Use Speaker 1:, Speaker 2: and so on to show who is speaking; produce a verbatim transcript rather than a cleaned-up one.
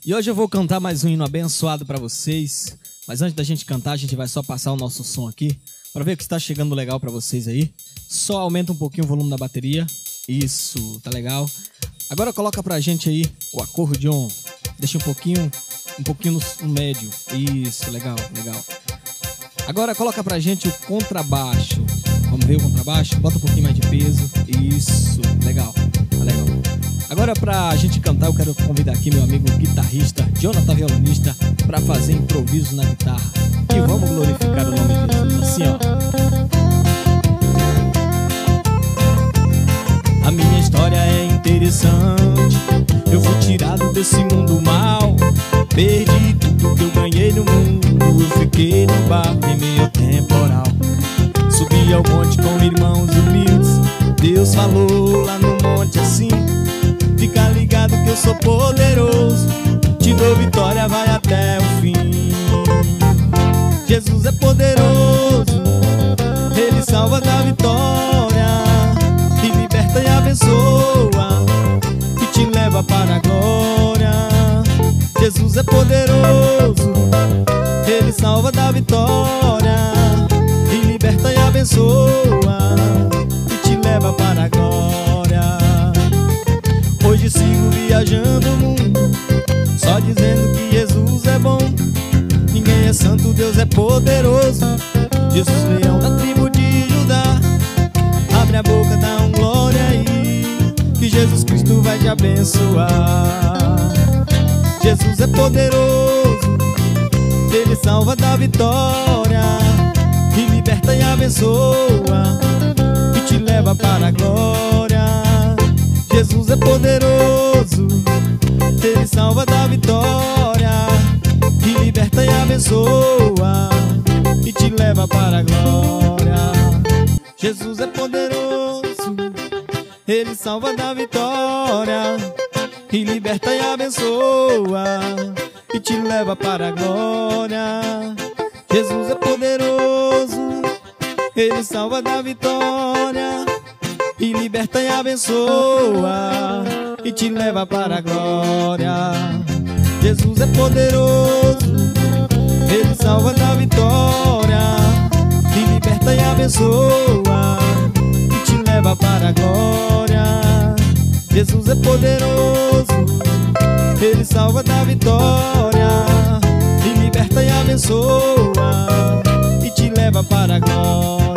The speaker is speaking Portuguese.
Speaker 1: E hoje eu vou cantar mais um hino abençoado pra vocês. Mas antes da gente cantar, a gente vai só passar o nosso som aqui pra ver o que está chegando legal pra vocês aí. Só aumenta um pouquinho o volume da bateria. Isso, tá legal. Agora coloca pra gente aí o acordeon. Deixa um pouquinho, um pouquinho no, no médio. Isso, legal, legal. Agora coloca pra gente o contrabaixo. Vamos ver o contrabaixo? Bota um pouquinho mais de peso. Isso, legal, tá legal. Agora pra gente cantar, eu quero convidar aqui meu amigo guitarrista, Jonathan Violonista, pra fazer improviso na guitarra. E vamos glorificar o nome de Jesus, assim ó. A minha história é interessante. Eu fui tirado desse mundo mal. Perdi tudo que eu ganhei no mundo. Eu fiquei no barco em meio ao temporal. Subi ao monte com irmãos humildes. Deus falou lá no monte assim: fica ligado que eu sou poderoso, te dou vitória, vai até o fim. Jesus é poderoso, Ele salva da vitória, e liberta e abençoa, e te leva para a glória. Jesus é poderoso, Ele salva da vitória, e liberta e abençoa, e te leva para a glória. Hoje sigo viajando o mundo, só dizendo que Jesus é bom. Ninguém é santo, Deus é poderoso. Jesus, leão da tribo de Judá. Abre a boca, dá um glória aí, que Jesus Cristo vai te abençoar. Jesus é poderoso, Ele salva da vitória, e liberta e abençoa, e te leva para a glória. Jesus é poderoso, Ele salva da vitória, e liberta e abençoa, e te leva para a glória. Jesus é poderoso, Ele salva da vitória, e liberta e abençoa, e te leva para a glória. Jesus é poderoso, Ele salva da vitória, e liberta e abençoa, e te leva para a glória. Jesus é poderoso, Ele salva da vitória, e liberta e abençoa, e te leva para a glória. Jesus é poderoso, Ele salva da vitória, e liberta e abençoa, e te leva para a glória.